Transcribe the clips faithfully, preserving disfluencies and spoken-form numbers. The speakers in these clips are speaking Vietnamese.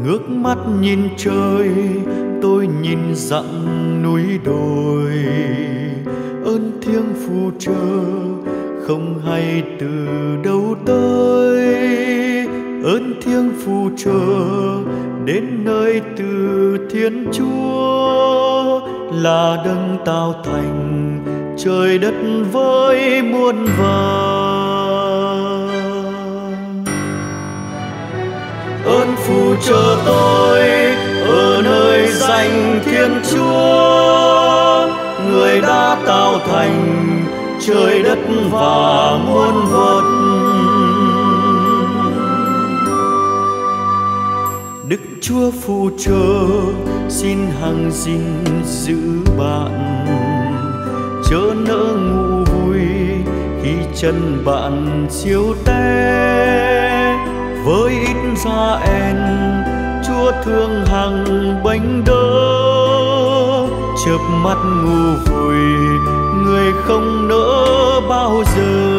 Ngước mắt nhìn trời, tôi nhìn dặm núi đồi. Ơn thiêng phù trợ không hay từ đâu tới. Ơn thiêng phù trợ đến nơi từ Thiên Chúa, là đấng tạo thành trời đất với muôn vật. Ơn phù trợ tôi ở nơi danh Thiên Chúa, người đã tạo thành trời đất và muôn vật. Đức Chúa phù trợ xin hằng gìn giữ bạn, chớ nỡ ngủ vui khi chân bạn chiếu té. Với Israel Chúa thương hằng bánh đỡ, chớp mắt ngủ vùi người không nỡ bao giờ.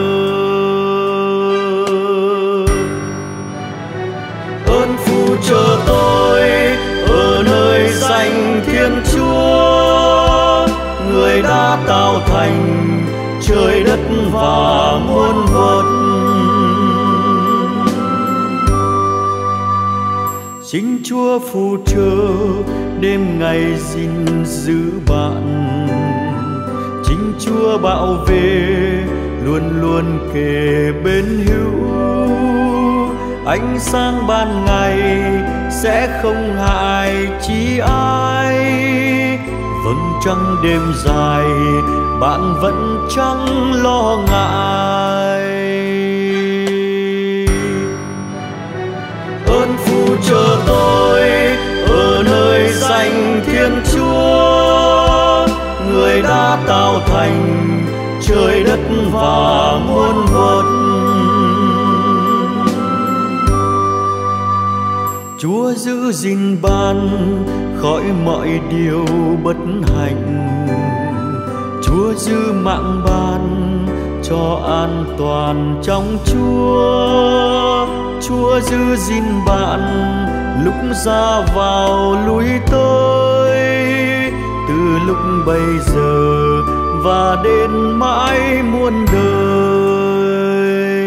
Ơn phù trợ tôi ở nơi danh Thiên Chúa, người đã tạo thành trời đất và muôn vật. Chính Chúa phù trợ đêm ngày gìn giữ bạn, chính Chúa bảo vệ luôn luôn kề bên hữu. Ánh sáng ban ngày sẽ không hại chi ai, vầng trăng đêm dài bạn vẫn chẳng lo ngại. Ơn phù trợ tôi ở nơi danh Thiên Chúa, người đã tạo thành trời đất và muôn vật. Chúa giữ gìn bạn khỏi mọi điều bất hạnh, Chúa giữ mạng bạn cho an toàn trong Chúa. Chúa giữ gìn bạn lúc ra vào lui tới, từ lúc bây giờ và đến mãi muôn đời.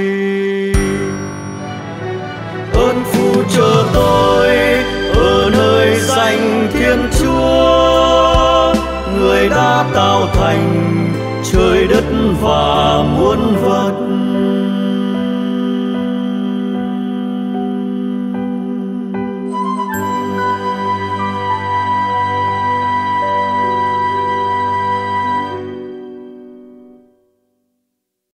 Ơn phù trợ tôi ở nơi danh Thiên Chúa, người đã tạo thành trời đất và muôn vật.